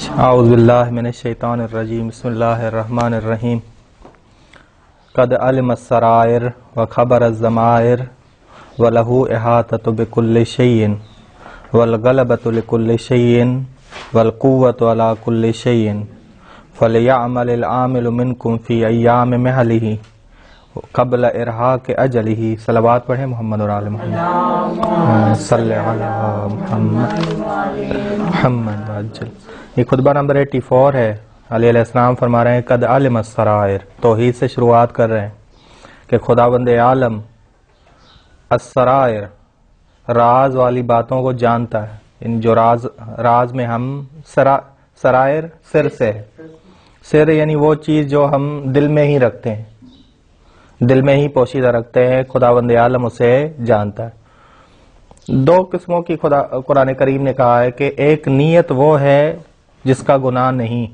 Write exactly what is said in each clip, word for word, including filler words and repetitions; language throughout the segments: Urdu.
اعوذ باللہ من الشیطان الرجیم بسم اللہ الرحمن الرحیم قد علم السرائر وخبر الضمائر وله احاطۃ بكل شیء والغلبۃ لكل شیء والقوۃ علی كل شیء فلیعمل العامل منکم فی ایام محلہ قبل ارحاق اجلہ۔ صلوات پڑھیں محمد اور آل محمد صلی علی محمد محمد عجل۔ یہ خطبہ نمبر اٹھاسی ہے۔ علیہ علیہ السلام فرما رہے ہیں قد علم السرائر، توحید سے شروعات کر رہے ہیں کہ خداوند عالم السرائر راز والی باتوں کو جانتا ہے۔ ان جو راز راز میں ہم سرا سرائر سر سے ہے، سر یعنی وہ چیز جو ہم دل میں ہی رکھتے ہیں، دل میں ہی پوشیدہ رکھتے ہیں، خداوند عالم اسے جانتا ہے۔ دو قسموں کی خدا قرآن کریم نے کہا ہے کہ ایک نیت وہ ہے جس کا گناہ نہیں،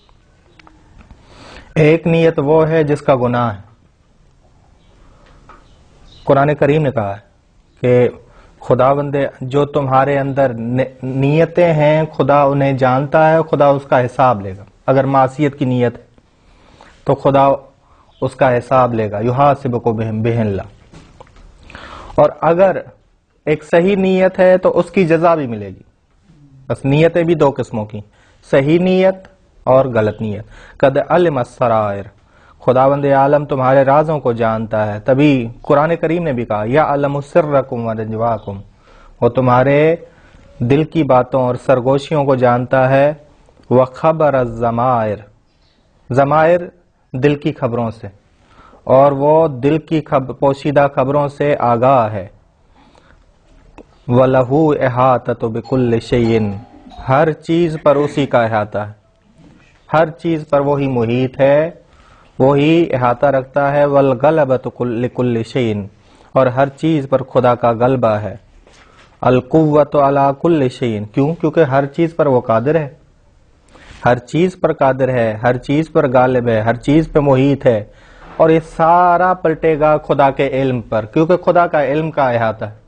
ایک نیت وہ ہے جس کا گناہ ہے۔ قرآن کریم نے کہا ہے کہ خداوند جو تمہارے اندر نیتیں ہیں خدا انہیں جانتا ہے، خدا اس کا حساب لے گا۔ اگر معصیت کی نیت ہے تو خدا اس کا حساب لے گا، یحاسبکم بہ اللہ۔ اور اگر ایک صحیح نیت ہے تو اس کی جزا بھی ملے گی۔ بس نیتیں بھی دو قسموں کی، صحیح نیت اور غلط نیت۔ قد علم السرائر، خداوند عالم تمہارے رازوں کو جانتا ہے۔ تبھی قرآن کریم نے بھی کہا یعلم سرکم ونجواکم، وہ تمہارے دل کی باتوں اور سرگوشیوں کو جانتا ہے۔ وخبر الضمائر، ضمائر دل کی خبروں سے، اور وہ دل کی خب پوشیدہ خبروں سے آگاہ ہے۔ وَلَهُ احاطۃ بِكُلِّ شَيْءٍ، ہر چیز پر اسی کا احاطہ ہے، ہر چیز پر وہی محیط ہے، وہی احاطہ رکھتا ہے۔ وَالْغَلَبَةُ لِكُلِّ شَيْءٍ، اور ہر چیز پر خدا کا غلبہ ہے۔ الْقُوَّةُ عَلَى كُلِّ شَيْءٍ، کیوں؟ کیونکہ ہر چیز پر وہ قادر ہے، ہر چیز پر قادر ہے، ہر چیز پر غالب ہے، ہر چیز پہ محیط ہے۔ اور یہ سارا پلٹے گا خدا کے علم پر، کیونکہ خدا کا علم کا احاطہ ہے،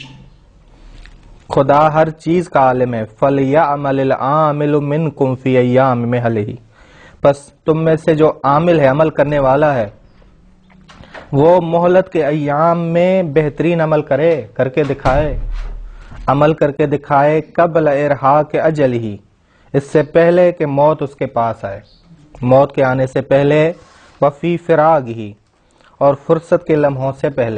خدا ہر چیز کا عالم ہے۔ فَلْيَعْمَلِ الْعَامِلُ مِنْكُمْ فِي أَيَّامِ مِحْلِهِ، پس تم میں سے جو عامل ہے، عمل کرنے والا ہے، وہ مہلت کے ایام میں بہترین عمل کرے، کر کے دکھائے، عمل کر کے دکھائے۔ قبل ارحاق اجلہ، اس سے پہلے کہ موت اس کے پاس آئے، موت کے آنے سے پہلے۔ وفی فراغہ، اور فرصت کے لمحوں سے پہلے۔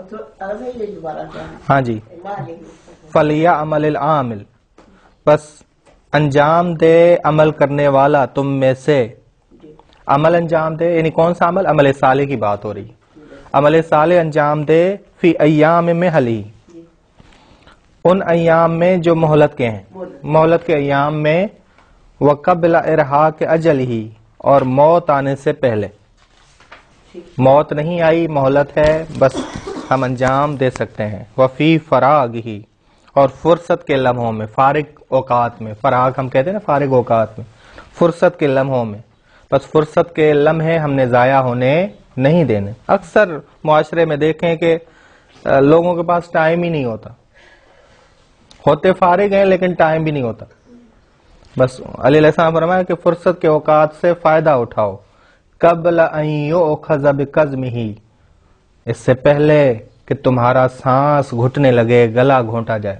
ہاں جی، فلیعمل العامل، بس انجام دے عمل کرنے والا تم میں سے، عمل انجام دے یعنی کون سا عمل؟ عمل صالح کی بات ہو رہی ہے۔ عمل صالح انجام دے فی ایام محلہ، ان ایام میں جو مہلت کے ہیں، مہلت کے ایام میں۔ وقبل ارحاق اجلہ، اور موت آنے سے پہلے۔ موت نہیں آئی، مہلت ہے، بس ہم انجام دے سکتے ہیں۔ وفی فراغہ، اور فرصت کے لمحوں میں، فارغ اوقات میں، فراغ ہم کہتے ہیں نا فارغ اوقات میں، فرصت کے لمحوں میں۔ بس فرصت کے لمحے ہم نے ضائع ہونے نہیں دینے۔ اکثر معاشرے میں دیکھیں کہ لوگوں کے پاس ٹائم ہی نہیں ہوتا، ہوتے فارغ ہیں لیکن ٹائم بھی نہیں ہوتا۔ بس علیہ السلام فرمایا کہ فرصت کے اوقات سے فائدہ اٹھاؤ۔ قبل ان یؤخذ بقزمہ، اس سے پہلے کہ تمہارا سانس گھٹنے لگے، گلا گھونٹا جائے،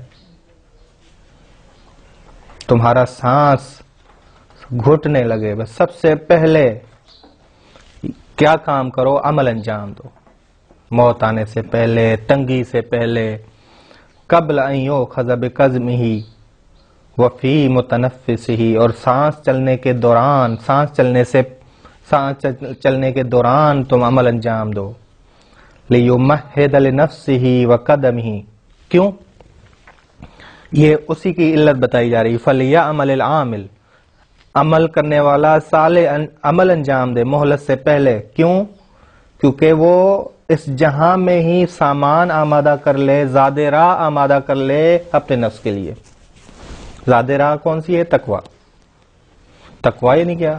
تمہارا سانس گھٹنے لگے، بس سب سے پہلے کیا کام کرو؟ عمل انجام دو، موت آنے سے پہلے، تنگی سے پہلے۔ قبل ان یؤخذ بقزمہ وفی متنفسہ، اور سانس چلنے کے دوران، سانس چلنے سے سانس چلنے کے دوران تم عمل انجام دو۔ لیمہد لنفسہ وقدمہ، کیوں؟ یہ اسی کی علت بتائی جا رہی۔ فلیعمل العامل، عمل کرنے والا صالح عمل انجام دے مہلت سے پہلے، کیوں؟ کیونکہ وہ اس جہاں میں ہی سامان آمادہ کر لے، زاد راہ آمادہ کر لے اپنے نفس کے لیے۔ زاد راہ کون سی ہے؟ تقوی۔ تقوی یعنی کیا؟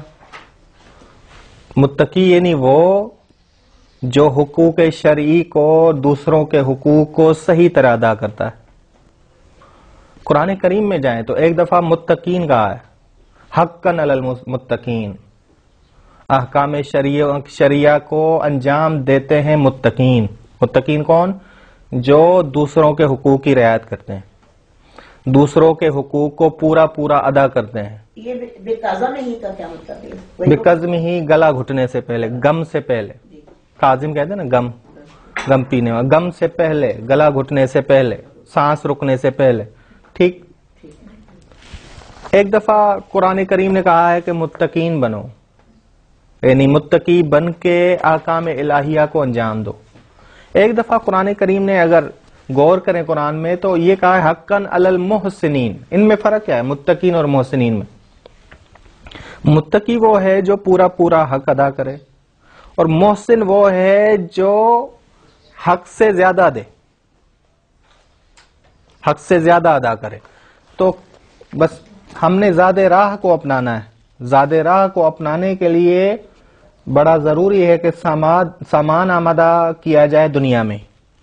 متقی یعنی وہ جو حقوق شرعی کو، دوسروں کے حقوق کو صحیح طرح ادا کرتا ہے۔ قرآن کریم میں جائیں تو ایک دفعہ متقین کہا ہے، حقاً علی المتقین، احکام شریعہ شریعہ کو انجام دیتے ہیں متقین۔ متقین کون؟ جو دوسروں کے حقوق کی رعایت کرتے ہیں، دوسروں کے حقوق کو پورا پورا ادا کرتے ہیں۔ یہ بے قاضا نہیں کا کیا مطلب ہے؟ بقزم ہی، گلا گھٹنے سے پہلے، گم سے پہلے، قازم کہتے ہیں نا گم، گم پینے والا، گم سے پہلے، گلا گھٹنے سے پہلے، سانس رکنے سے پہلے، ٹھیک۔ ایک دفعہ قرآن کریم نے کہا ہے کہ متقین بنو، یعنی متقی بن کے احکام الہیہ کو انجام دو۔ ایک دفعہ قرآن کریم نے اگر غور کریں قرآن میں تو یہ کہا ہے حقاً علی المحسنین۔ ان میں فرق کیا ہے متقین اور محسنین میں؟ متقی وہ ہے جو پورا پورا حق ادا کرے، اور محسن وہ ہے جو حق سے زیادہ دے، حق سے زیادہ ادا کرے۔ تو بس ہم نے زیادہ راہ کو اپنانا ہے۔ زیادہ راہ کو اپنانے کے لیے بڑا ضروری ہے کہ سامان آمدہ کیا جائے دنیا میں،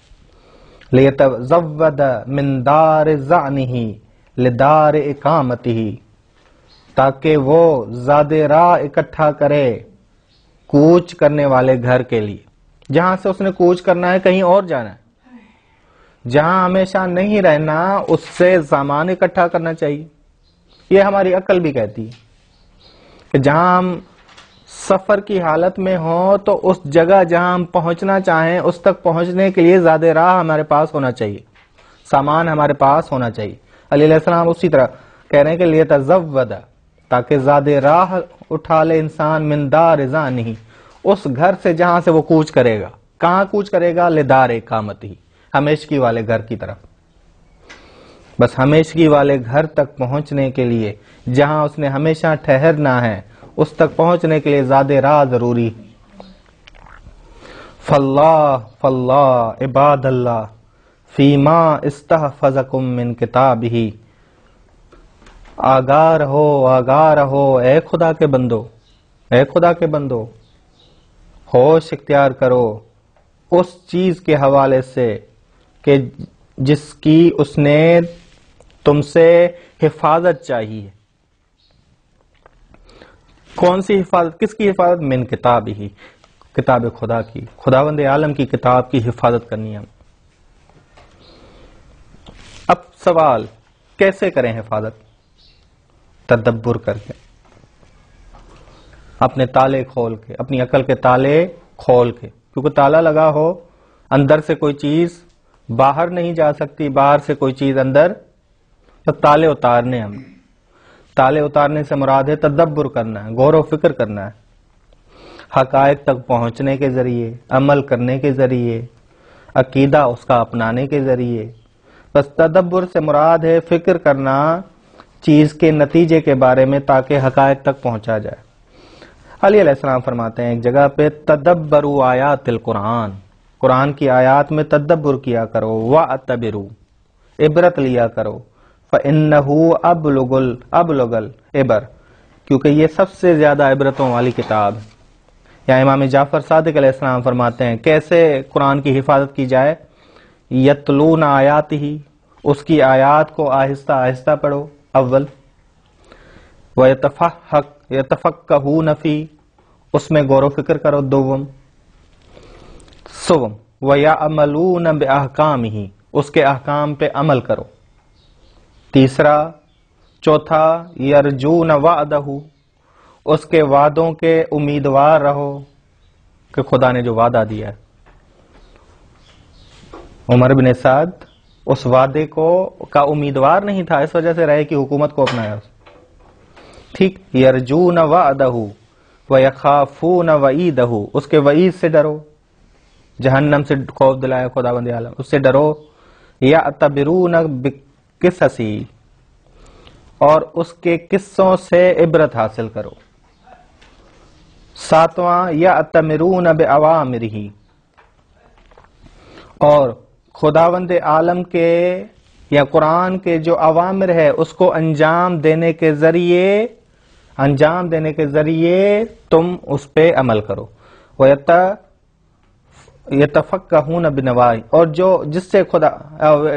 لیتزود من دار ظعنہ لدار اقامتہ، تاکہ وہ زیادہ راہ اکٹھا کرے کوچ کرنے والے گھر کے لیے۔ جہاں سے اس نے کوچ کرنا ہے کہیں اور جانا ہے، جہاں ہمیشہ نہیں رہنا اس سے سامان اکٹھا کرنا چاہیے۔ یہ ہماری عقل بھی کہتی ہے کہ جہاں ہم سفر کی حالت میں ہوں تو اس جگہ جہاں ہم پہنچنا چاہیں اس تک پہنچنے کے لیے زیادہ راہ ہمارے پاس ہونا چاہیے، سامان ہمارے پاس ہونا چاہیے۔ علی علیہ السلام اسی طرح کہہ رہے ہیں کہ لیتزود، تاکہ زیادہ راہ اٹھا لے انسان من دار ظعنہ، اس گھر سے جہاں سے وہ کوچ کرے گا۔ کہاں کوچ کرے گا؟ لدار اقامتہ، ہمیشگی والے گھر کی طرف۔ بس ہمیشگی والے گھر تک پہنچنے کے لیے، جہاں اس نے ہمیشہ ٹھہرنا ہے، اس تک پہنچنے کے لیے زیادہ راہ ضروری۔ فاللہ فاللہ عباد اللہ فیما استحفظکم من کتابہ، آگاہ رہو آگاہ رہو اے خدا کے بندو، اے خدا کے بندو، ہوش اختیار کرو اس چیز کے حوالے سے کہ جس کی اس نے تم سے حفاظت چاہیے۔ کون سی حفاظت؟ کس کی حفاظت؟ من کتاب ہی، کتاب خدا کی، خداوند عالم کی کتاب کی حفاظت کرنی ہے۔ اب سوال، کیسے کریں حفاظت؟ تدبر کر کے، اپنے تالے کھول کے، اپنی عقل کے تالے کھول کے، کیونکہ تالا لگا ہو اندر سے کوئی چیز باہر نہیں جا سکتی، باہر سے کوئی چیز اندر، تو تالے اتارنے ہم تالے اتارنے سے مراد ہے تدبر کرنا ہے، غور و فکر کرنا ہے، حقائق تک پہنچنے کے ذریعے، عمل کرنے کے ذریعے، عقیدہ اس کا اپنانے کے ذریعے۔ بس تدبر سے مراد ہے فکر کرنا چیز کے نتیجے کے بارے میں تاکہ حقائق تک پہنچا جائے۔ علی علیہ السلام فرماتے ہیں ایک جگہ پہ تدبروا آیات القرآن، قرآن کی آیات میں تدبر کیا کرو، وَاعْتَبِرُوا، عبرت لیا کرو، فَإِنَّهُ أَبْلُغُ الْأَبْلُغُ الْعِبَرِ، کیونکہ یہ سب سے زیادہ عبرتوں والی کتاب ہے۔ یا امام جعفر صادق علیہ السلام فرماتے ہیں کیسے قرآن کی حفاظت کی جائے؟ یتلون آیاتہ، اس کی آیات کو آہستہ آہستہ پڑھو اول، وَيَتَفَحَّقْ يَتَفَقَّهُونَ فِي، اس میں غور و فکر کرو دوم، سوم وَيَعْمَلُونَ بِأَحْكَامِهِ، اس کے احکام پہ عمل کرو، تیسرا، چوتھا یرجون وعدہ، اس کے وعدوں کے امیدوار رہو کہ خدا نے جو وعدہ دیا ہے۔ عمر بن سعد اس وعدے کو کا امیدوار نہیں تھا، اس وجہ سے رہے کہ حکومت کو اپنایا۔ ٹھیک، یرجون وعدہ ویخافون وعیدہ، اس کے وعید سے ڈرو، جہنم سے خوف دلایا خدا بند عالم، اس سے ڈرو۔ یعتبرون بقصصی، اور اس کے قصوں سے عبرت حاصل کرو۔ ساتواں یعتمرون بأوامرہ، اور خداوند عالم کے یا قرآن کے جو اوامر ہے اس کو انجام دینے کے ذریعے انجام دینے کے ذریعے تم اس پہ عمل کرو۔ یتفقہون بنواہی، اور جو جس سے خدا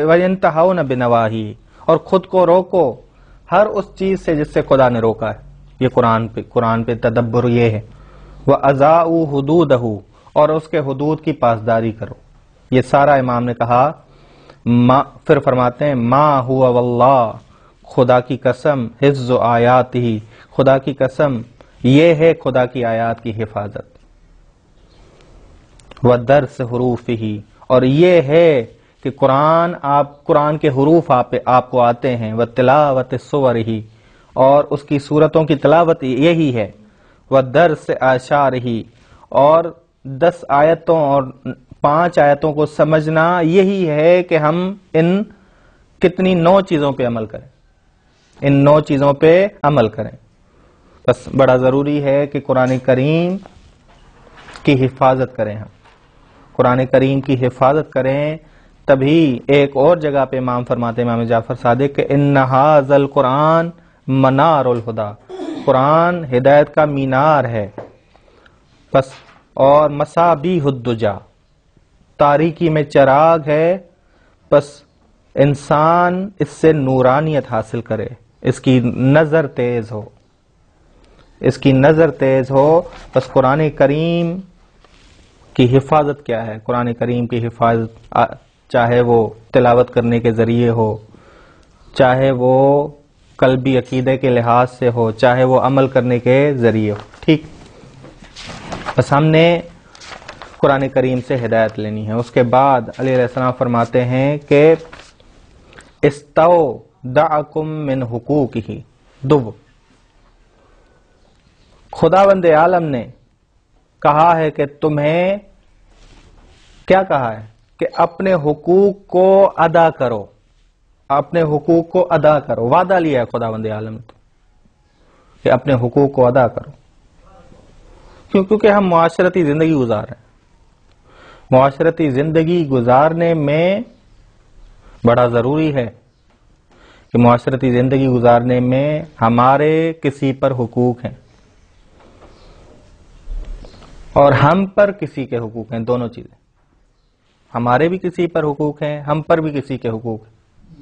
وینتہون بنواہی، اور خود کو روکو ہر اس چیز سے جس سے خدا نے روکا ہے۔ یہ قرآن پہ قرآن پہ تدبر یہ ہے. وَأَذَاعُوا حُدُودَهُ، اور اس کے حدود کی پاسداری کرو. یہ سارا امام نے کہا. ما پھر فرماتے ہیں ما ہوا واللہ، خدا کی قسم، حفظ آیاتہ، خدا کی قسم یہ ہے خدا کی آیات کی حفاظت. وَدَرْسِ حُرُوفِهِ، اور یہ ہے کہ قرآن آپ قرآن کے حروف آپ آپ کو آتے ہیں. وَتِلَاوَتِ صُوَرِهِ، اور اس کی صورتوں کی تلاوت یہی ہے. وَدَرْسِ آشارِهِ، اور دس آیتوں اور پانچ آیتوں کو سمجھنا یہی ہے کہ ہم ان کتنی نو چیزوں پہ عمل کریں، ان نو چیزوں پہ عمل کریں. بس بڑا ضروری ہے کہ قرآن کریم کی حفاظت کریں. ہم قرآن کریم کی حفاظت کریں. تبھی ایک اور جگہ پہ امام فرماتے ہیں، امام جعفر صادق، کہ ان ھذا القرآن منار الہدی، قرآن ہدایت کا مینار ہے. بس اور مصابیح الدجا، تاریکی میں چراغ ہے. بس انسان اس سے نورانیت حاصل کرے، اس کی نظر تیز ہو، اس کی نظر تیز ہو. بس قرآن کریم کی حفاظت کیا ہے؟ قرآن کریم کی حفاظت چاہے وہ تلاوت کرنے کے ذریعے ہو، چاہے وہ قلبی عقیدے کے لحاظ سے ہو، چاہے وہ عمل کرنے کے ذریعے ہو. ٹھیک، بس ہم نے قرآن کریم سے ہدایت لینی ہے. اس کے بعد علیہ علیہ السلام فرماتے ہیں کہ استودعکم من حقوقہ دو، خداوند عالم نے کہا ہے کہ تمہیں کیا کہا ہے کہ اپنے حقوق کو ادا کرو، اپنے حقوق کو ادا کرو. وعدہ لیا ہے خداوند عالم نے کہ اپنے حقوق کو ادا کرو. کیوں؟ کیونکہ ہم معاشرتی زندگی گزار رہے ہیں. معاشرتی زندگی گزارنے میں بڑا ضروری ہے کہ معاشرتی زندگی گزارنے میں ہمارے کسی پر حقوق ہیں اور ہم پر کسی کے حقوق ہیں. دونوں چیزیں، ہمارے بھی کسی پر حقوق ہیں، ہم پر بھی کسی کے حقوق ہیں.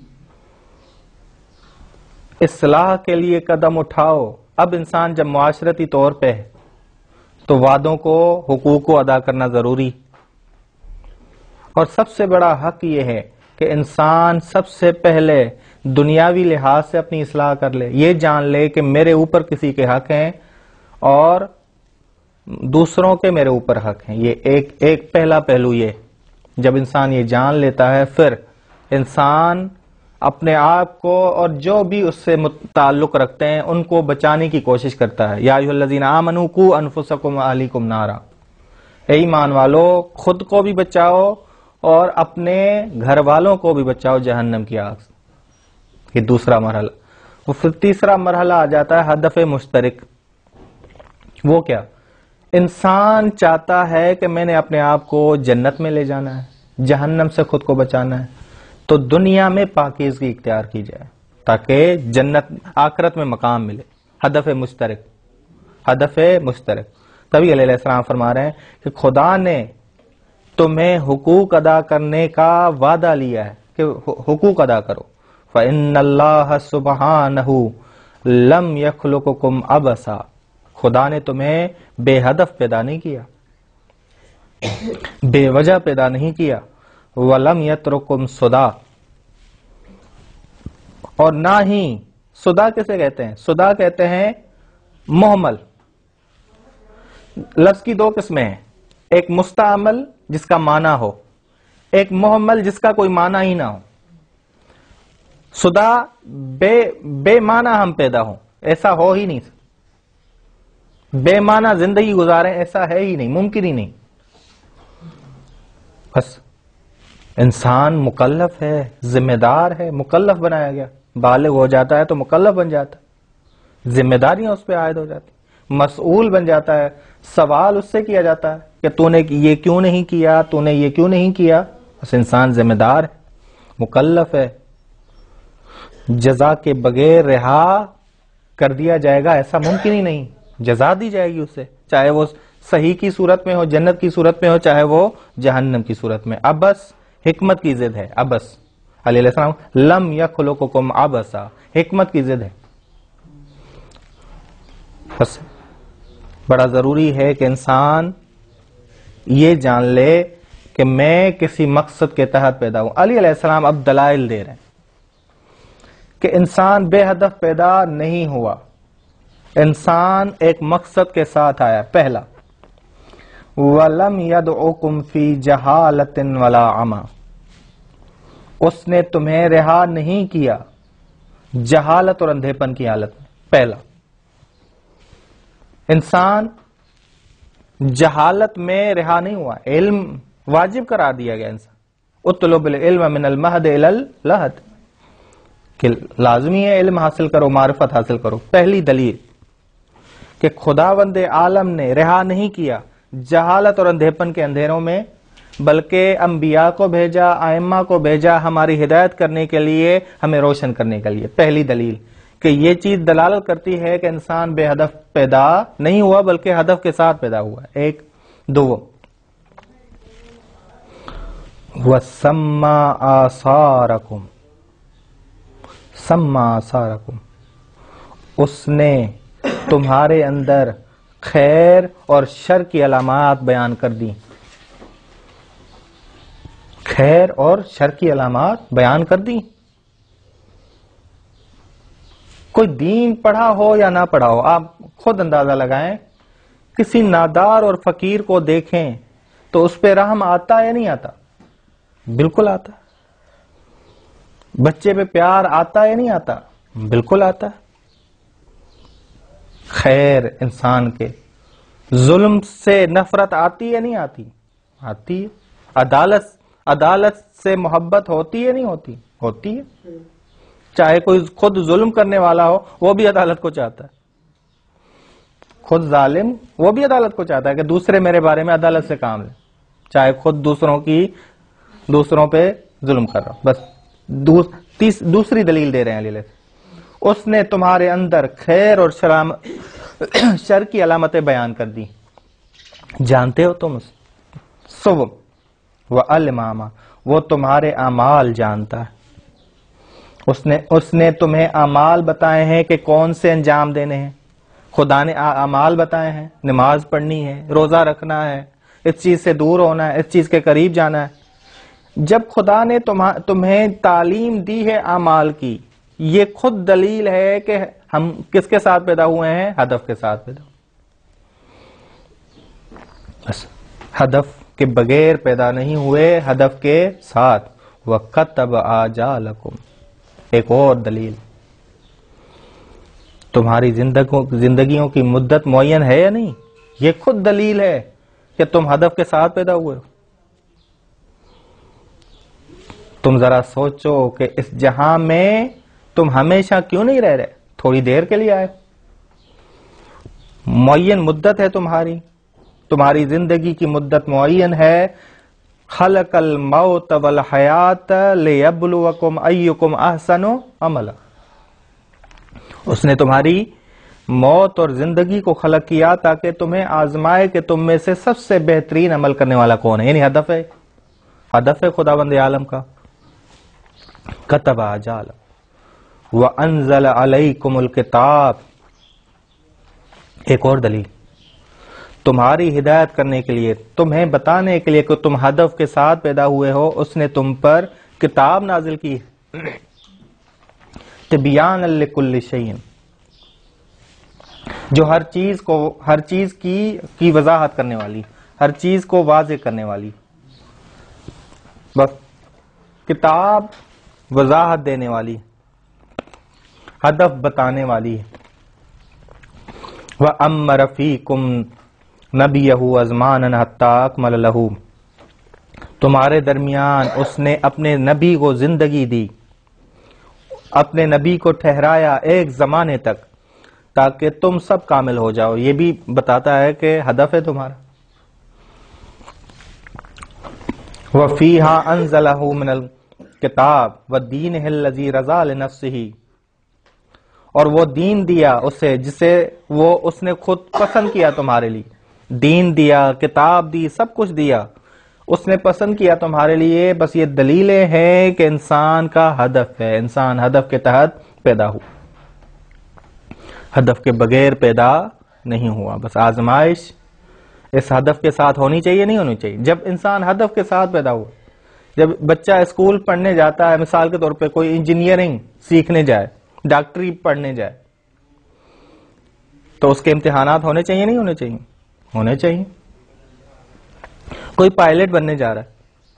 اصلاح کے لیے قدم اٹھاؤ. اب انسان جب معاشرتی طور پہ ہے تو وعدوں کو، حقوق کو ادا کرنا ضروری. اور سب سے بڑا حق یہ ہے کہ انسان سب سے پہلے دنیاوی لحاظ سے اپنی اصلاح کر لے. یہ جان لے کہ میرے اوپر کسی کے حق ہیں اور دوسروں کے میرے اوپر حق ہیں. یہ ایک ایک پہلا پہلو. یہ جب انسان یہ جان لیتا ہے، پھر انسان اپنے آپ کو اور جو بھی اس سے تعلق رکھتے ہیں ان کو بچانے کی کوشش کرتا ہے. یا ایھا الذین آمنوا قوا انفسکم واہلیکم نارا، اے ایمان والو خود کو بھی بچاؤ اور اپنے گھر والوں کو بھی بچاؤ جہنم کی آگ سے. یہ دوسرا مرحلہ. وہ پھر تیسرا مرحلہ آ جاتا ہے ہدف مشترک. وہ کیا؟ انسان چاہتا ہے کہ میں نے اپنے آپ کو جنت میں لے جانا ہے، جہنم سے خود کو بچانا ہے، تو دنیا میں پاکیزگی اختیار کی جائے تاکہ جنت آخرت میں مقام ملے. ہدف مشترک، ہدف مشترک. تبھی علیہ السلام فرما رہے ہیں کہ خدا نے تمہیں حقوق ادا کرنے کا وعدہ لیا ہے کہ حقوق ادا کرو. فَإِنَّ اللَّهَ سُبْحَانَهُ لَمْ يَخْلُقْكُمْ عَبَثًا، خدا نے تمہیں بے ہدف پیدا نہیں کیا، بے وجہ پیدا نہیں کیا. وَلَمْ يَتْرُكُمْ سُدًى، اور نہ ہی سدا کسے کہتے ہیں؟ سدا کہتے ہیں محمل. لفظ کی دو قسمیں ہیں، ایک مستعمل جس کا معنی ہو، ایک محمل جس کا کوئی معنی ہی نہ ہو. سدا بے بے معنی ہم پیدا ہوں، ایسا ہو ہی نہیں. بے معنی زندگی گزاریں، ایسا ہے ہی نہیں، ممکن ہی نہیں. بس انسان مکلف ہے، ذمہ دار ہے، مکلف بنایا گیا. بالغ ہو جاتا ہے تو مکلف بن جاتا ہے، ذمہ داریاں اس پہ عائد ہو جاتی، مسئول بن جاتا ہے. سوال اس سے کیا جاتا ہے کہ تو نے یہ کیوں نہیں کیا، تو نے یہ کیوں نہیں کیا. بس انسان ذمہ دار ہے، مکلف ہے. جزا کے بغیر رہا کر دیا جائے گا ایسا ممکن ہی نہیں. جزا دی جائے گی اسے، چاہے وہ صحیح کی صورت میں ہو، جنت کی صورت میں ہو، چاہے وہ جہنم کی صورت میں. اب بس حکمت کی ضد ہے. اب بس علیہ السلام لم یخلقکم عبثا، حکمت کی ضد ہے. بس بڑا ضروری ہے کہ انسان یہ جان لے کہ میں کسی مقصد کے تحت پیدا ہوں. علی علیہ السلام اب دلائل دے رہے ہیں کہ انسان بے ہدف پیدا نہیں ہوا, انسان ایک مقصد کے ساتھ آیا. پہلا, وَلَمْ يَدْعُكُمْ فِي جَهَالَةٍ وَلَا عَمَى, اس نے تمہیں رہا نہیں کیا جہالت اور اندھے پن کی حالت میں. پہلا, انسان جہالت میں رہا نہیں ہوا, علم واجب کرا دیا گیا انسان. اطلب العلم من المہد الی اللحد, کہ لازمی ہے علم حاصل کرو, معرفت حاصل کرو. پہلی دلیل کہ خداوند عالم نے رہا نہیں کیا جہالت اور اندھیپن کے اندھیروں میں, بلکہ انبیاء کو بھیجا, ائمہ کو بھیجا ہماری ہدایت کرنے کے لیے, ہمیں روشن کرنے کے لیے. پہلی دلیل کہ یہ چیز دلالت کرتی ہے کہ انسان بے ہدف پیدا نہیں ہوا بلکہ ہدف کے ساتھ پیدا ہوا. ایک. دو, وَسَمَّا آثَارَكُمْ, سَمَّا آثَارَكُمْ, اس نے تمہارے اندر خیر اور شر کی علامات بیان کر دی. خیر اور شر کی علامات بیان کر دی. کوئی دین پڑھا ہو یا نہ پڑھا ہو, آپ خود اندازہ لگائیں. کسی نادار اور فقیر کو دیکھیں تو اس پہ رحم آتا یا نہیں آتا؟ بالکل آتا. بچے پہ پیار آتا یا نہیں آتا؟ بالکل آتا. خیر انسان کے, ظلم سے نفرت آتی یا نہیں آتی؟ آتی ہے. عدالت عدالت سے محبت ہوتی ہے نہیں ہوتی؟ ہوتی ہے. چاہے کوئی خود ظلم کرنے والا ہو وہ بھی عدالت کو چاہتا ہے, خود ظالم وہ بھی عدالت کو چاہتا ہے کہ دوسرے میرے بارے میں عدالت سے کام لیں, چاہے خود دوسروں کی دوسروں پہ ظلم کر رہا ہو. بس دوس, تیس, دوسری دلیل دے رہے ہیں علی, اس نے تمہارے اندر خیر اور شرام شر کی علامتیں بیان کر دی. جانتے ہو تم اس سو وَعَلِمَا, وہ تمہارے اعمال جانتا ہے. اس نے اس نے تمہیں اعمال بتائے ہیں کہ کون سے انجام دینے ہیں. خدا نے اعمال بتائے ہیں, نماز پڑھنی ہے, روزہ رکھنا ہے, اس چیز سے دور ہونا ہے, اس چیز کے قریب جانا ہے. جب خدا نے تمہیں تعلیم دی ہے اعمال کی, یہ خود دلیل ہے کہ ہم کس کے ساتھ پیدا ہوئے ہیں؟ ہدف کے ساتھ پیدا. بس ہدف کے بغیر پیدا نہیں ہوئے, ہدف کے ساتھ. وَكَتَبَ آجَالَكُمْ, ایک اور دلیل, تمہاری زندگیوں کی مدت معین ہے یا نہیں, یہ خود دلیل ہے کہ تم ہدف کے ساتھ پیدا ہوئے ہو. تم ذرا سوچو کہ اس جہاں میں تم ہمیشہ کیوں نہیں رہ رہے, تھوڑی دیر کے لیے آئے. معین مدت ہے تمہاری, تمہاری زندگی کی مدت معین ہے. خلق الموت والحیات لیبلوکم ایکم احسن عملا, اس نے تمہاری موت اور زندگی کو خلق کیا تاکہ تمہیں آزمائے کہ تم میں سے سب سے بہترین عمل کرنے والا کون ہے. یعنی ہدف ہے, ہدف ہے خداوند عالم کا. کتب آجال وانزل علیکم الکتاب, ایک اور دلیل, تمہاری ہدایت کرنے کے لیے, تمہیں بتانے کے لیے کہ تم ہدف کے ساتھ پیدا ہوئے ہو, اس نے تم پر کتاب نازل کی ہے. تبیان لکل شیء, جو ہر چیز کو ہر چیز کی کی وضاحت کرنے والی, ہر چیز کو واضح کرنے والی. بس کتاب وضاحت دینے والی, ہدف بتانے والی ہے. وَأَمَّرَ فِيكُمْ نَبِيَّهُ أَزْمَانًا حَتَّى أَكْمَلَ لَهُ, تمہارے درمیان اس نے اپنے نبی کو زندگی دی, اپنے نبی کو ٹھہرایا ایک زمانے تک تاکہ تم سب کامل ہو جاؤ. یہ بھی بتاتا ہے کہ ہدف ہے تمہارا. وَفِيهَا أَنزَلَهُ مِنَ الْكِتَابِ وَالدِّينِ الَّذِي رَضَىٰ لِنَفْسِهِ, اور وہ دین دیا اسے جسے وہ اس نے خود پسند کیا تمہارے لیے. دین دیا, کتاب دی, سب کچھ دیا, اس نے پسند کیا تمہارے لیے. بس یہ دلیلیں ہیں کہ انسان کا ہدف ہے, انسان ہدف کے تحت پیدا ہو, ہدف کے بغیر پیدا نہیں ہوا. بس آزمائش اس ہدف کے ساتھ ہونی چاہیے نہیں ہونی چاہیے. جب انسان ہدف کے ساتھ پیدا ہوا, جب بچہ اسکول پڑھنے جاتا ہے, مثال کے طور پہ کوئی انجینئرنگ سیکھنے جائے, ڈاکٹری پڑھنے جائے, تو اس کے امتحانات ہونے چاہیے نہیں ہونے چاہیے؟ ہونے چاہیے. کوئی پائلٹ بننے جا رہا ہے,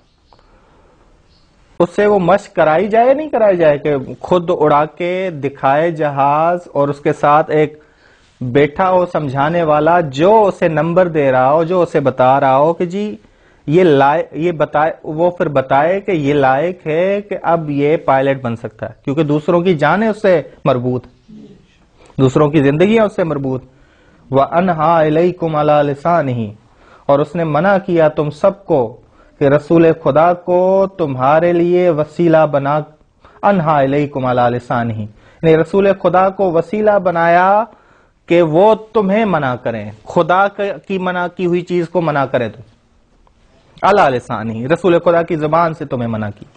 اس سے وہ مشق کرائی جائے نہیں کرائی جائے کہ خود اڑا کے دکھائے جہاز, اور اس کے ساتھ ایک بیٹھا ہو سمجھانے والا جو اسے نمبر دے رہا ہو, جو اسے بتا رہا ہو کہ جی یہ لائق, یہ بتائے, وہ پھر بتائے کہ یہ لائق ہے کہ اب یہ پائلٹ بن سکتا ہے, کیونکہ دوسروں کی جانیں اس سے مربوط, دوسروں کی زندگیاں اس سے مربوط. وَأَنْهَا إِلَيْكُمْ عَلَى لِسَانِهِ, اور اس نے منع کیا تم سب کو کہ رسول خدا کو تمہارے لیے وسیلہ بنا, انہا الیکم علی لسانہ, یعنی رسول خدا کو وسیلہ بنایا کہ وہ تمہیں منع کریں, خدا کی منع کی ہوئی چیز کو منع کریں, تم علی لسانہ, رسول خدا کی زبان سے تمہیں منع کی.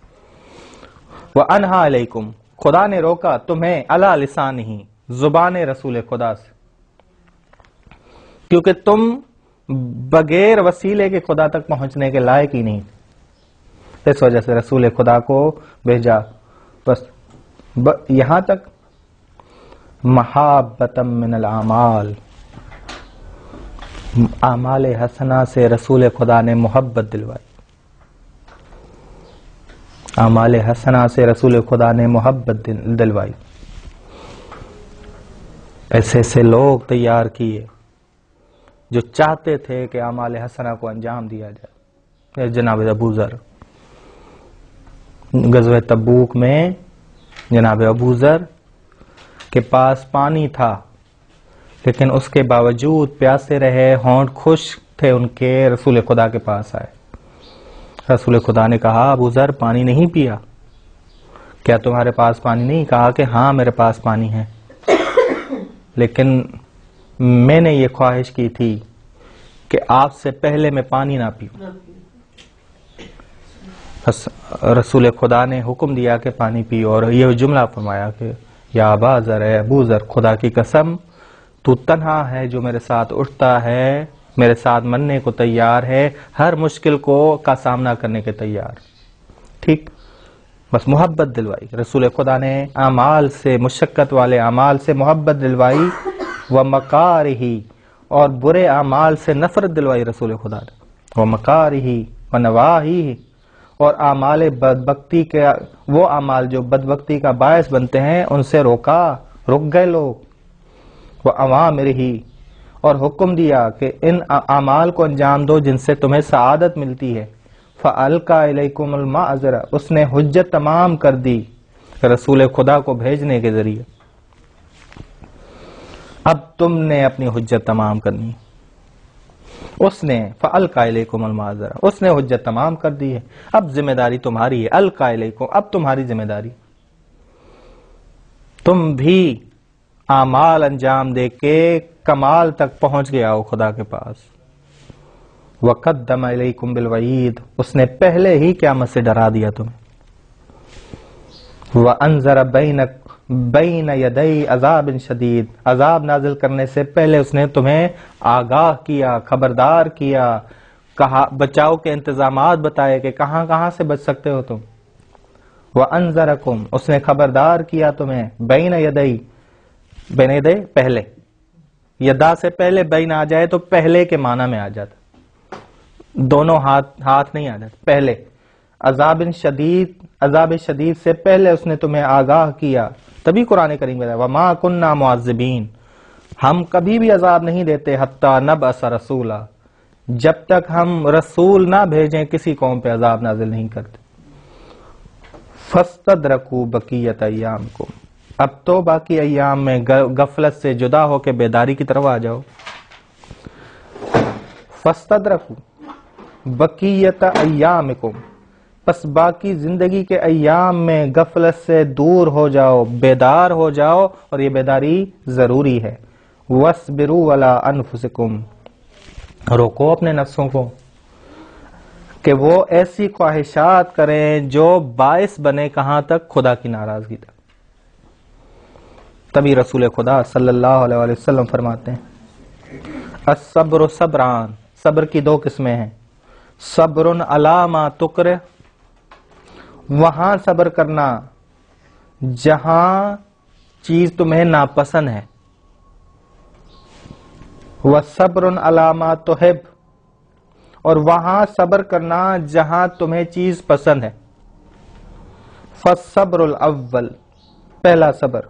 وانہا الیکم, خدا نے روکا تمہیں علی لسانہ, زبان رسول خدا سے, کیونکہ تم بغیر وسیلے کے خدا تک پہنچنے کے لائق ہی نہیں, اس وجہ سے رسول خدا کو بھیجا. بس یہاں تک. محبتا من الاعمال, اعمال حسنہ سے رسول خدا نے محبت دلوائی, اعمال حسنہ سے رسول خدا نے محبت دلوائی. ایسے ایسے لوگ تیار کیے جو چاہتے تھے کہ اعمال حسنہ کو انجام دیا جائے. جناب ابو ذر, غزوہ تبوک میں جناب ابو ذر کے پاس پانی تھا, لیکن اس کے باوجود پیاسے رہے, ہونٹ خشک تھے ان کے, رسول خدا کے پاس آئے. رسول خدا نے کہا ابو ذر پانی نہیں پیا, کیا تمہارے پاس پانی نہیں؟ کہا کہ ہاں میرے پاس پانی ہے, لیکن میں نے یہ خواہش کی تھی کہ آپ سے پہلے میں پانی نہ پیوں. رسول خدا نے حکم دیا کہ پانی پیو, اور یہ جملہ فرمایا کہ یا ابا ذر, اے ابو ذر, خدا کی قسم تو تنہا ہے جو میرے ساتھ اٹھتا ہے, میرے ساتھ مننے کو تیار ہے, ہر مشکل کو کا سامنا کرنے کے تیار. ٹھیک, بس محبت دلوائی رسول خدا نے, اعمال سے, مشقت والے اعمال سے محبت دلوائی. وَمَكَارِهِ, اور برے اعمال سے نفرت دلوائی رسول خدا نے. وَمَكَارِهِ وَنَوَاهِهِ, اور اعمال بدبختی کے, وہ اعمال جو بدبختی کا باعث بنتے ہیں ان سے روکا, رک گئے لوگ. وَأَوَامِرِهِ, اور حکم دیا کہ ان اعمال کو انجام دو جن سے تمہیں سعادت ملتی ہے. فَأَلْقَى إِلَيْكُمُ الْمَعْذِرَةَ, اس نے حجت تمام کر دی رسول خدا کو بھیجنے کے ذریعے. اب تم نے اپنی حجت تمام کرنی. اس نے فَأَلْقَى إِلَيْكُمُ الْمَعْذِرَةَ, اس نے حجت تمام کر دی ہے, اب ذمہ داری تمہاری ہے. أَلْقَى إِلَيْكُمْ, اب تمہاری ذمہ داری, تم بھی اعمال انجام دے کے کمال تک پہنچ گیا ہو خدا کے پاس. وَقَدَّمَ إِلَيْكُمْ بِالْوَعِيدِ, اس نے پہلے ہی قیامت سے ڈرا دیا تمہیں. وَأَنذَرَ بَيْنَكَ بین یدئی عذاب شدید, عذاب نازل کرنے سے پہلے اس نے تمہیں آگاہ کیا, خبردار کیا, کہا بچاؤ کے انتظامات بتائے کہ کہاں کہاں سے بچ سکتے ہو تم. وَأَنذَرَكُمْ, اس نے خبردار کیا تمہیں, بین یدئی, بین یدئی پہلے, یدا سے پہلے بین آ جائے تو پہلے کے معنی میں آ جاتا, دونوں ہاتھ ہاتھ نہیں آ جاتے, پہلے. عذاب شدید, عذاب شدید سے پہلے اس نے تمہیں آگاہ کیا, تبھی قرآن کریم میں وَمَا كُنَّا مُعَذِّبِينَ, ہم کبھی بھی عذاب نہیں دیتے, حَتَّى نَبْعَثَ رَسُولًا, جب تک ہم رسول نہ بھیجیں کسی قوم پہ عذاب نازل نہیں کرتے. فَاسْتَدْرَكُوا بَقِيَّةَ أَيَّامِكُمْ, اب تو باقی ایام میں غفلت سے جدا ہو کے بیداری کی طرف آ جاؤ. فَاسْتَدْرَكُوا بَقِيَّةَ أَيَّامِكُمْ, پس باقی زندگی کے ایام میں غفلت سے دور ہو جاؤ, بیدار ہو جاؤ, اور یہ بیداری ضروری ہے. وَاصْبِرُوا عَلَىٰ أَنفُسِكُمْ, روکو اپنے نفسوں کو کہ وہ ایسی خواہشات کریں جو باعث بنے کہاں تک, خدا کی ناراضگی تک. تبھی رسول خدا صلی اللہ علیہ وسلم فرماتے ہیں الصبر صبران، صبر کی دو قسمیں ہیں، صبر علی ما تکرہ، وہاں صبر کرنا جہاں چیز تمہیں ناپسند ہے، وصبر علی ما تحب، اور وہاں صبر کرنا جہاں تمہیں چیز پسند ہے۔ فالصبر الاول، پہلا صبر،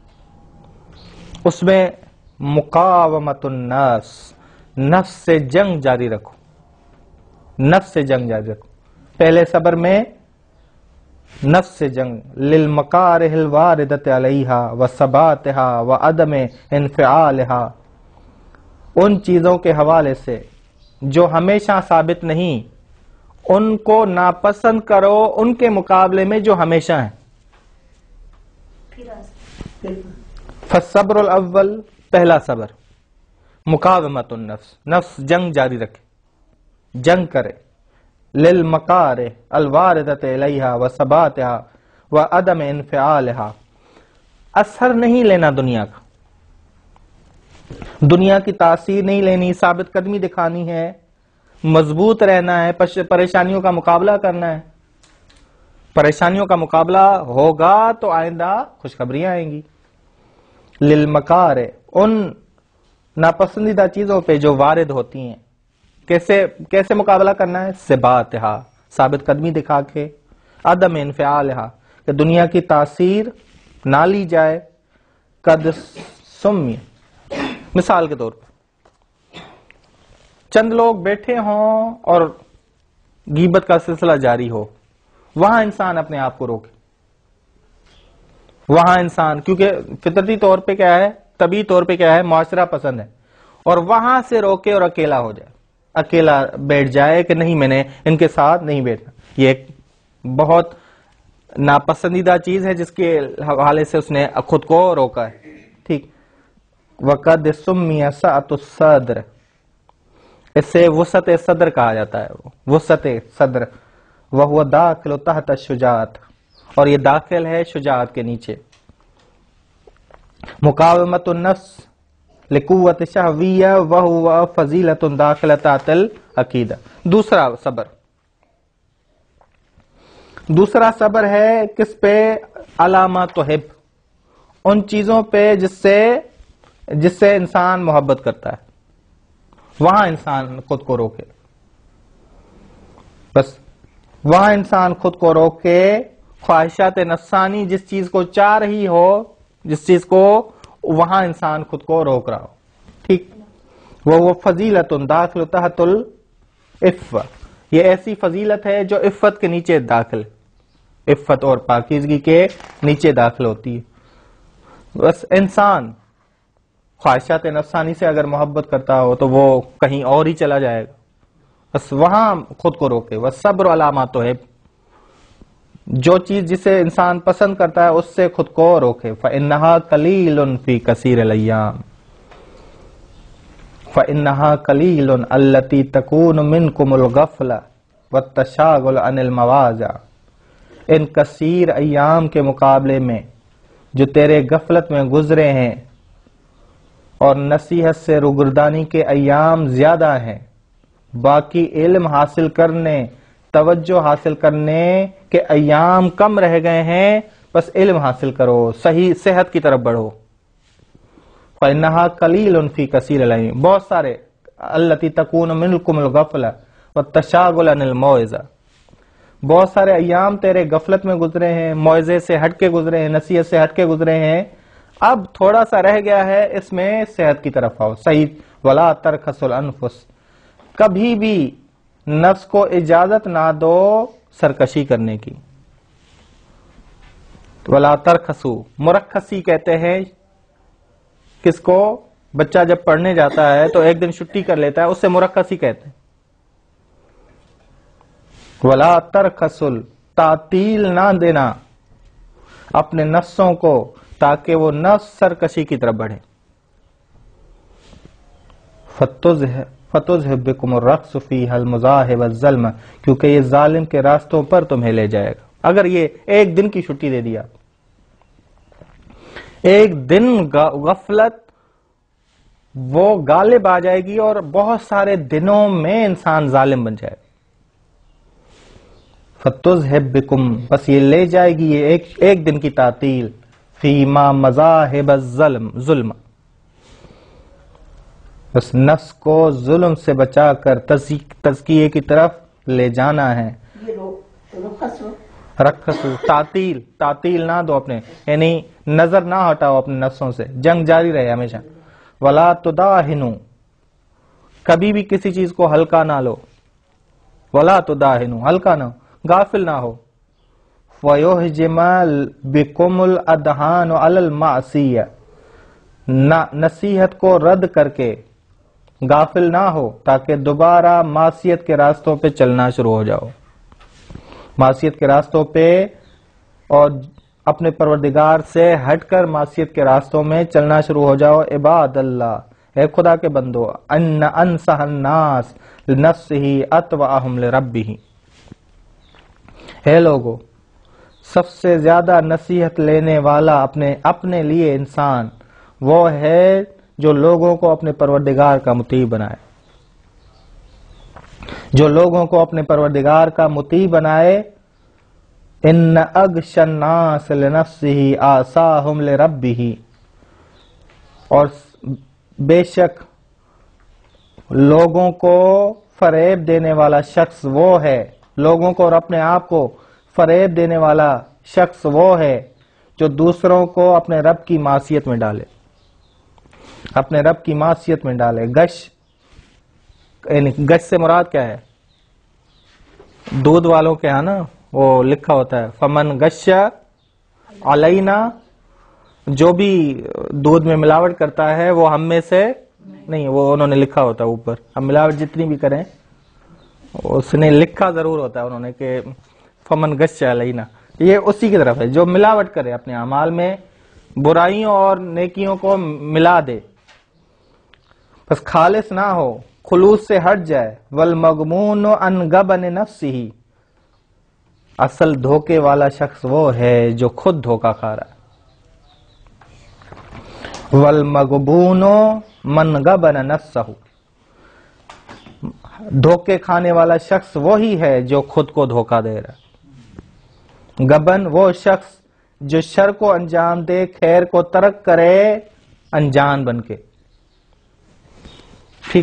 اس میں مقاومت النفس، نفس سے جنگ جاری رکھو، نفس سے جنگ جاری رکھو۔ پہلے صبر میں نفس سے جنگ، للمکارہ الواردۃ علیہا وثباتہا وعدم انفعالہا، ان چیزوں کے حوالے سے جو ہمیشہ ثابت نہیں، ان کو ناپسند کرو ان کے مقابلے میں جو ہمیشہ ہیں۔ فالصبر الاول، پہلا صبر، مقاومت النفس، نفس جنگ جاری رکھے، جنگ کرے، للمکارہ الواردۃ الیہا وثباتہا وعدم انفعالہا، اثر نہیں لینا دنیا کا، دنیا کی تاثیر نہیں لینی، ثابت قدمی دکھانی ہے، مضبوط رہنا ہے، پریشانیوں کا مقابلہ کرنا ہے۔ پریشانیوں کا مقابلہ ہوگا تو آئندہ خوشخبریاں آئیں گی۔ للمکار، ان ناپسندیدہ چیزوں پہ جو وارد ہوتی ہیں، کیسے کیسے مقابلہ کرنا ہے؟ ثباتہا، ثابت قدمی دکھا کے، عدم انفعالہا، کہ دنیا کی تاثیر نہ لی جائے۔ قد سمی، مثال کے طور پر چند لوگ بیٹھے ہوں اور غیبت کا سلسلہ جاری ہو، وہاں انسان اپنے آپ کو روکے، وہاں انسان، کیونکہ فطرتی طور پہ کیا ہے، طبعی طور پہ کیا ہے، معاشرہ پسند ہے، اور وہاں سے روکے اور اکیلا ہو جائے، اکیلا بیٹھ جائے کہ نہیں، میں نے ان کے ساتھ نہیں بیٹھنا۔ یہ ایک بہت ناپسندیدہ چیز ہے جس کے حوالے سے اس نے خود کو روکا ہے، ٹھیک۔ وقد سمی سعۃ الصدر، اس سے وسعت صدر کہا جاتا ہے، وسعت صدر، وہو داخل تحت الشجاعت، اور یہ داخل ہے شجاعت کے نیچے۔ مقاومت النفس لقوت شہویہ وہو فضیلت داخل تحت العقیدہ، دوسرا صبر، دوسرا صبر ہے کس پہ؟ علامہ تحب، ان چیزوں پہ جس سے جس سے انسان محبت کرتا ہے، وہاں انسان خود کو روکے، بس وہاں انسان خود کو روکے، خواہشات نفسانی جس چیز کو چاہ رہی ہو، جس چیز کو، وہاں انسان خود کو روک رہا ہو، ٹھیک۔ وہ وہ فضیلت داخل تحت العفہ، یہ ایسی فضیلت ہے جو عفت کے نیچے داخل، عفت اور پاکیزگی کے نیچے داخل ہوتی ہے۔ بس انسان خواہشات نفسانی سے اگر محبت کرتا ہو تو وہ کہیں اور ہی چلا جائے گا، بس وہاں خود کو روکے۔ والصبر علی ما تحب، جو چیز جسے انسان پسند کرتا ہے اس سے خود کو روکے۔ فإنها قلیل فی کثیر الایام، فإنها قلیل التی تکون منکم الغفلہ والتشاغل عن المواضع، ان کثیر ایام کے مقابلے میں جو تیرے غفلت میں گزرے ہیں اور نصیحت سے روگردانی کے ایام زیادہ ہیں، باقی علم حاصل کرنے، توجہ حاصل کرنے کے ایام کم رہ گئے ہیں، بس علم حاصل کرو، صحیح صحت کی طرف بڑھو۔ فإنها قلیل فی کثیر الایام، بہت سارے، التی تکون منکم الغفلہ والتشاغل عن الموعظہ، بہت سارے ایام تیرے غفلت میں گزرے ہیں، موعظے سے ہٹ کے گزرے ہیں، نصیحت سے ہٹ کے گزرے ہیں، اب تھوڑا سا رہ گیا ہے، اس میں صحت کی طرف آؤ، صحیح۔ ولا ترخص الانفس، کبھی بھی نفس کو اجازت نہ دو سرکشی کرنے کی۔ ولا ترخصو، مرخصی کہتے ہیں کس کو؟ بچہ جب پڑھنے جاتا ہے تو ایک دن چھٹی کر لیتا ہے، اس سے مرخصی کہتے ہیں۔ ولا ترخصل، تعطیل نہ دینا اپنے نفسوں کو تاکہ وہ نفس سرکشی کی طرف بڑھے۔ فَتُذْهِبْ بِكُمُ الرَّقْصُ فِيهَا الْمُزَاحِبَ الظَّلْمَ، کیونکہ یہ ظالم کے راستوں پر تمہیں لے جائے گا۔ اگر یہ ایک دن کی چھٹی دے دیا، ایک دن غفلت وہ غالب آ جائے گی اور بہت سارے دنوں میں انسان ظالم بن جائے گا. فَتُذْهِبْ بس یہ لے جائے گی یہ ایک, ایک دن کی تعطیل فیما مذاہب الظلم ظلم، بس نفس کو ظلم سے بچا کر تزکیے کی طرف لے جانا ہے. یہ رخص رکھسو تعطیل تعطیل نہ دو اپنے، یعنی نظر نہ ہٹاؤ اپنے نفسوں سے، جنگ جاری رہے ہمیشہ. ولا تداہنوا کبھی بھی کسی چیز کو ہلکا نہ لو، ولا تداہنوا ہلکا نہ ہو، غافل نہ ہو. وَيُحْجِمَ بِكُمُ الْأَدْهَانُ عَلَى الْمَعْصِيَّةِ نصیحت کو رد کر کے غافل نہ ہو تاکہ دوبارہ معصیت کے راستوں پہ چلنا شروع ہو جاؤ، معصیت کے راستوں پہ اور اپنے پروردگار سے ہٹ کر معصیت کے راستوں میں چلنا شروع ہو جاؤ. عباد اللہ اے خدا کے بندو، ان انصح الناس لنفسہ اتبعہم لربہ، اے لوگو سب سے زیادہ نصیحت لینے والا اپنے اپنے لیے انسان وہ ہے جو لوگوں کو اپنے پروردگار کا مطیع بنائے، جو لوگوں کو اپنے پروردگار کا مطیع بنائے. ان اغش الناس لنفسہ آساہم لربہ، اور بے شک لوگوں کو فریب دینے والا شخص وہ ہے، لوگوں کو اور اپنے آپ کو فریب دینے والا شخص وہ ہے جو دوسروں کو اپنے رب کی معصیت میں ڈالے، اپنے رب کی معصیت میں ڈالے. گش یعنی گش سے مراد کیا ہے؟ دودھ والوں کے ہاں نا وہ لکھا ہوتا ہے فمن گش علینا، جو بھی دودھ میں ملاوٹ کرتا ہے وہ ہم میں سے نہیں، وہ انہوں نے لکھا ہوتا ہے اوپر. ہم ملاوٹ جتنی بھی کریں اس نے لکھا ضرور ہوتا ہے انہوں نے کہ فمن گش علینا، یہ اسی کی طرف ہے جو ملاوٹ کرے اپنے اعمال میں، برائیوں اور نیکیوں کو ملا دے، بس خالص نہ ہو، خلوص سے ہٹ جائے. والمغمون عن غبن نفسہ، اصل دھوکے والا شخص وہ ہے جو خود دھوکہ کھا رہا ہے. والمغبون من غبن نفسہ، دھوکے کھانے والا شخص وہی ہے جو خود کو دھوکہ دے رہا ہے. غبن وہ شخص جو شر کو انجام دے، خیر کو ترک کرے انجان بن کے. ٹھیک.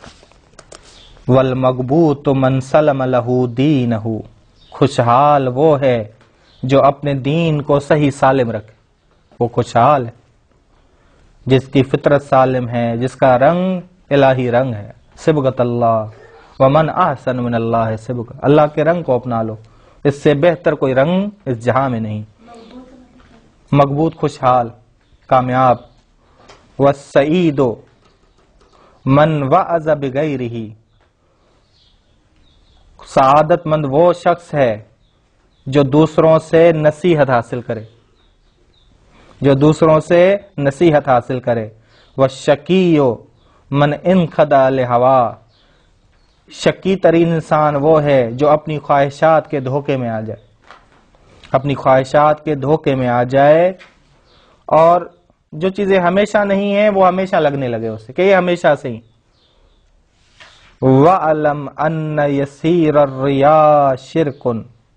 والمغبوط من سلم لہ دینہ، خوشحال وہ ہے جو اپنے دین کو صحیح سالم رکھے، وہ خوشحال ہے جس کی فطرت سالم ہے، جس کا رنگ الہی رنگ ہے. صبغۃ اللہ ومن احسن من اللہ صبغۃ، اللہ کے رنگ کو اپنا لو، اس سے بہتر کوئی رنگ اس جہاں میں نہیں. مغبوط خوشحال کامیاب. والسعید من وعظ بغیرہ، سعادت مند وہ شخص ہے جو دوسروں سے نصیحت حاصل کرے، جو دوسروں سے نصیحت حاصل کرے. والشقی من انخدع لہوا، شقی ترین انسان وہ ہے جو اپنی خواہشات کے دھوکے میں آ جائے، اپنی خواہشات کے دھوکے میں آ جائے اور جو چیزیں ہمیشہ نہیں ہیں وہ ہمیشہ لگنے لگے اسے کہ یہ ہمیشہ سے ہی. وَعْلَمْ أَنَّ يَسِيرَ الرِّيَاءِ شِرْكٌ،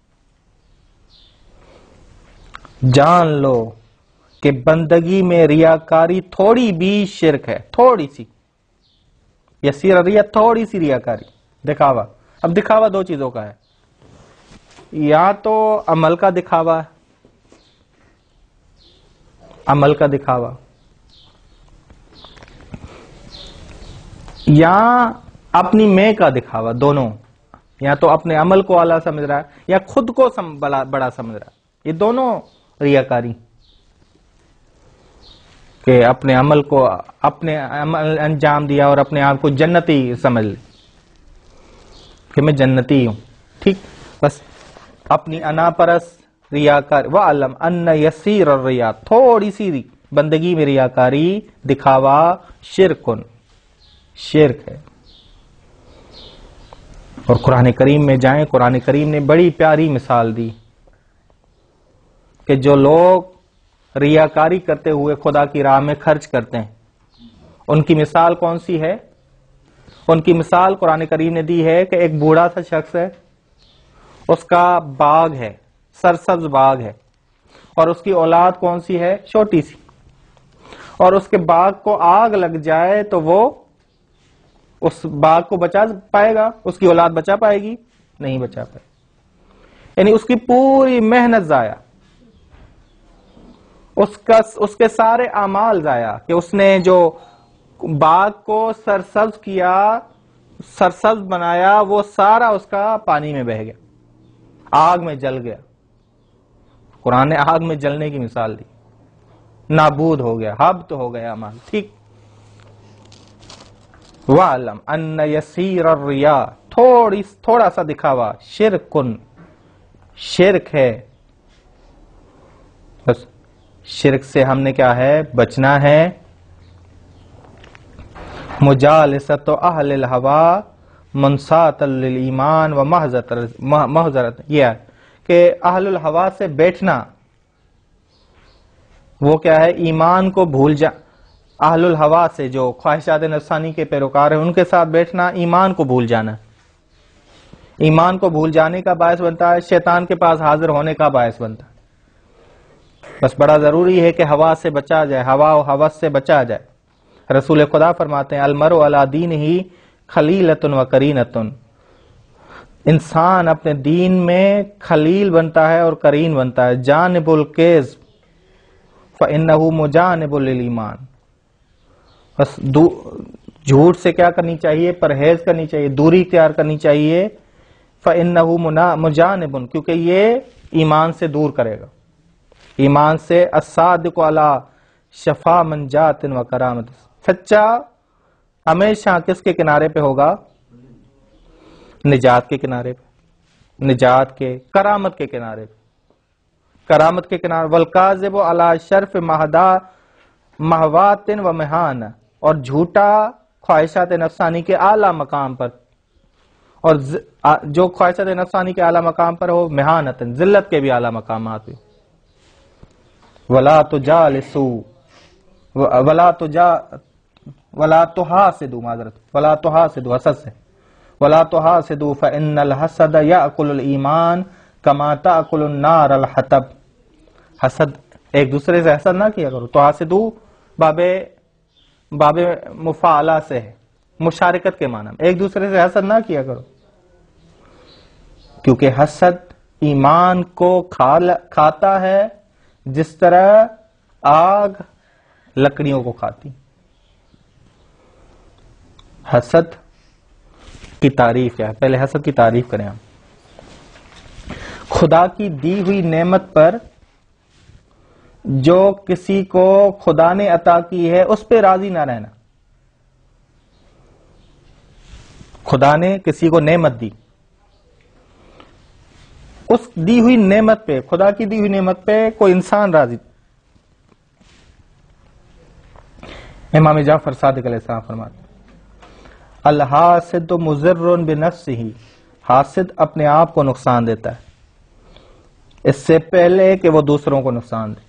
جان لو کہ بندگی میں ریاکاری تھوڑی بھی شرک ہے، تھوڑی سی. یسیر الریا تھوڑی سی ریاکاری، دکھاوا. اب دکھاوا دو چیزوں کا ہے، یا تو عمل کا دکھاوا، عمل کا دکھاوا، یا اپنی میں کا دکھاوا. دونوں، یا تو اپنے عمل کو اعلیٰ سمجھ رہا ہے یا خود کو بڑا سمجھ رہا ہے. یہ دونوں ریاکاری، کہ اپنے عمل کو اپنے عمل انجام دیا اور اپنے آپ کو جنتی سمجھ لے کہ میں جنتی ہوں. ٹھیک، بس اپنی انا پرست ریاکار. وَعْلَمْ أَنَّ يَسِيرَ الرِّيَاءِ، تھوڑی سی بندگی میں ریاکاری دکھاوا شرکن، شرک ہے. اور قرآن کریم میں جائیں، قرآن کریم نے بڑی پیاری مثال دی کہ جو لوگ ریاکاری کرتے ہوئے خدا کی راہ میں خرچ کرتے ہیں ان کی مثال کون سی ہے؟ ان کی مثال قرآن کریم نے دی ہے کہ ایک بوڑھا سا شخص ہے، اس کا باغ ہے، سرسبز باغ ہے، اور اس کی اولاد کون سی ہے؟ چھوٹی سی، اور اس کے باغ کو آگ لگ جائے تو وہ اس باغ کو بچا پائے گا؟ اس کی اولاد بچا پائے گی؟ نہیں بچا پائے، یعنی اس کی پوری محنت ضائع، اس کا اس کے سارے اعمال ضائع کہ اس نے جو باغ کو سرسبز کیا، سرسبز بنایا، وہ سارا اس کا پانی میں بہہ گیا، آگ میں جل گیا۔ قرآن نے آگ میں جلنے کی مثال دی، نابود ہو گیا، حبط ہو گیا اعمال۔ ٹھیک، وَعْلَمْ أَنَّ يَسِيرَ الرِّيَاء، تھوڑی تھوڑا سا دکھاوا، شرکن، شرک ہے۔ بس شرک سے ہم نے کیا ہے؟ بچنا ہے۔ مجالست اہل الہوا منسات للایمان و محضرت، یہ ہے کہ اہل الہوا سے بیٹھنا، وہ کیا ہے؟ ایمان کو بھول جا، اہل الہوا سے جو خواہشات نفسانی کے پیروکار ہیں ان کے ساتھ بیٹھنا ایمان کو بھول جانا، ایمان کو بھول جانے کا باعث بنتا ہے، شیطان کے پاس حاضر ہونے کا باعث بنتا ہے۔ بس بڑا ضروری ہے کہ ہوا سے بچا جائے، ہوا و ہوس سے بچا جائے۔ رسول خدا فرماتے ہیں المرء علی دینہ خلیلۃ و قرینۃ، انسان اپنے دین میں خلیل بنتا ہے اور قرین بنتا ہے۔ جانب الکذب فإنہ مجانب للایمان، بس جھوٹ سے کیا کرنی چاہیے؟ پرہیز کرنی چاہیے، دوری اختیار کرنی چاہیے۔ فإنہ مجانب، کیونکہ یہ ایمان سے دور کرے گا، ایمان سے۔ الصادق علی شفا منجات و کرامت، سچا ہمیشہ کس کے کنارے پہ ہوگا؟ نجات کے کنارے پہ، نجات کے، کرامت کے کنارے پہ، کرامت کے کنارے۔ والکاذب علی شرف مہدا مہوات و مہان، اور جھوٹا خواہشات نفسانی کے اعلی مقام پر، اور جو خواہشات نفسانی کے اعلی مقام پر ہو، مہانت، ذلت کے بھی اعلی مقامات پہ۔ ولا تجالسوا ولا تجا ولا تحاسدوا، معذرت، ولا تحاسدوا، حسد سے، ولا تحاسدوا فإن الحسد يأكل الایمان كما تأكل النار الحطب، حسد، ایک دوسرے سے حسد نہ کیا کرو۔ تحاسدوا باب باب مفاعلہ سے ہے، مشارکت کے معنی میں، ایک دوسرے سے حسد نہ کیا کرو، کیونکہ حسد ایمان کو کھاتا ہے جس طرح آگ لکڑیوں کو کھاتی۔ حسد کی تعریف کیا ہے؟ پہلے حسد کی تعریف کریں ہم۔ خدا کی دی ہوئی نعمت پر جو کسی کو خدا نے عطا کی ہے اس پہ راضی نہ رہنا۔ خدا نے کسی کو نعمت دی، اس دی ہوئی نعمت پہ، خدا کی دی ہوئی نعمت پہ کوئی انسان راضی۔ امام جعفر صادق علیہ السلام فرماتے ہیں الحاسد مضر بنفسہ، حاسد اپنے آپ کو نقصان دیتا ہے اس سے پہلے کہ وہ دوسروں کو نقصان دے۔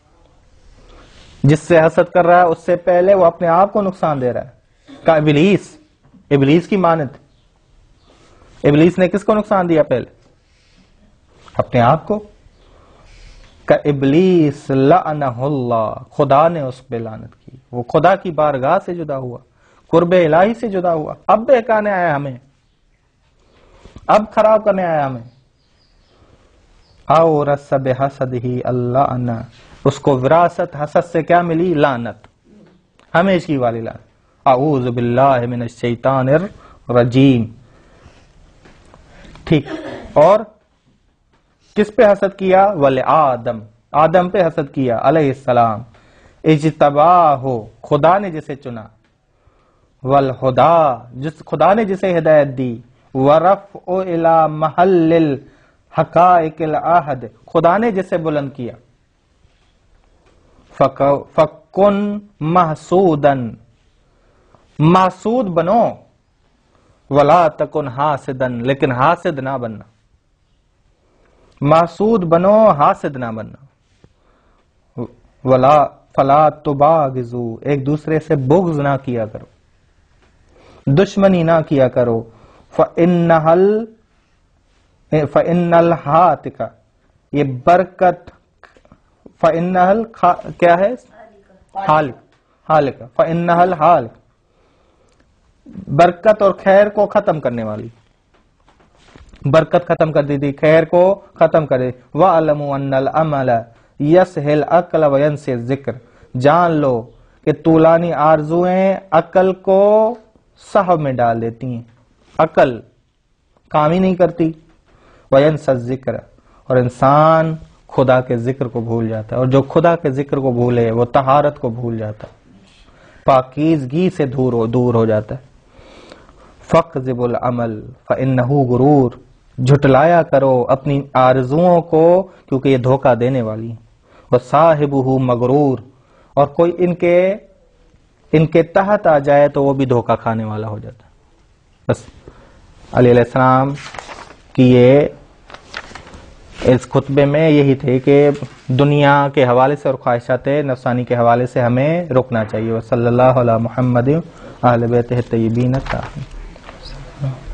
جس سے حسد کر رہا ہے اس سے پہلے وہ اپنے آپ کو نقصان دے رہا ہے۔ کا ابلیس، ابلیس کی مانند، ابلیس نے کس کو نقصان دیا پہلے؟ اپنے آپ کو۔ کا ابلیس لعنہ اللہ، خدا نے اس پہ لعنت کی، وہ خدا کی بارگاہ سے جدا ہوا، قرب الہی سے جدا ہوا، اب بہکانے آیا ہمیں، اب خراب کرنے آیا ہمیں۔ او رس بحسدہ اللہ انا، اس کو وراثت حسد سے کیا ملی؟ لعنت، ہمیشہ والی لعنت۔ اعوذ باللہ من الشیطان الرجیم۔ ٹھیک، اور کس پہ حسد کیا؟ ولآدم، آدم پہ حسد کیا علیہ السلام۔ اجتباہ، خدا نے جسے چنا، والہدا، جس خدا نے جسے ہدایت دی، ورفع الی محل الحقائق العہد، خدا نے جسے بلند کیا۔ فکن محسودن، محسود بنو، ولا تکن حاسدن، لیکن حاسد نہ بننا، محسود بنو، حاسد نہ بننا۔ ولا فلا تباغضوا، ایک دوسرے سے بغض نہ کیا کرو، دشمنی نہ کیا کرو، فإنہل فإن الحاتک، یہ برکت، فإنہل کیا ہے؟ حالک، حالک، فإنہل حالک، برکت اور خیر کو ختم کرنے والی، برکت ختم کر دی تھی، خیر کو ختم کر دی۔ وَعَلَمُوا أَنَّ الْعَمَلَ يَسْهِ الْعَقْلَ وَيَنْسِي الذِّكْرَ، جان لو کہ طولانی آرزویں عقل کو سہو میں ڈال دیتی ہیں، عقل کام ہی نہیں کرتی، وَيَنْسَى الذِّكْرَ، اور انسان خدا کے ذکر کو بھول جاتا ہے، اور جو خدا کے ذکر کو بھولے وہ طہارت کو بھول جاتا ہے، پاکیزگی سے دور ہو دور ہو جاتا ہے۔ فَاقْذِبُوا الْعَمَلَ فَإِنَّهُ غُرُورٌ، جھٹلایا کرو اپنی آرزوؤں کو کیونکہ یہ دھوکہ دینے والی ہیں۔ وَصَاحِبُهُ مَغْرُورٌ، اور کوئی ان کے ان کے تحت آ جائے تو وہ بھی دھوکہ کھانے والا ہو جاتا ہے۔ بس علی علیہ السلام کی یہ اس خطبے میں یہی تھے کہ دنیا کے حوالے سے اور خواہشات نفسانی کے حوالے سے ہمیں رکنا چاہیے۔ صلی اللہ علی محمد اہل بیتہ الطیبین الطاہرین۔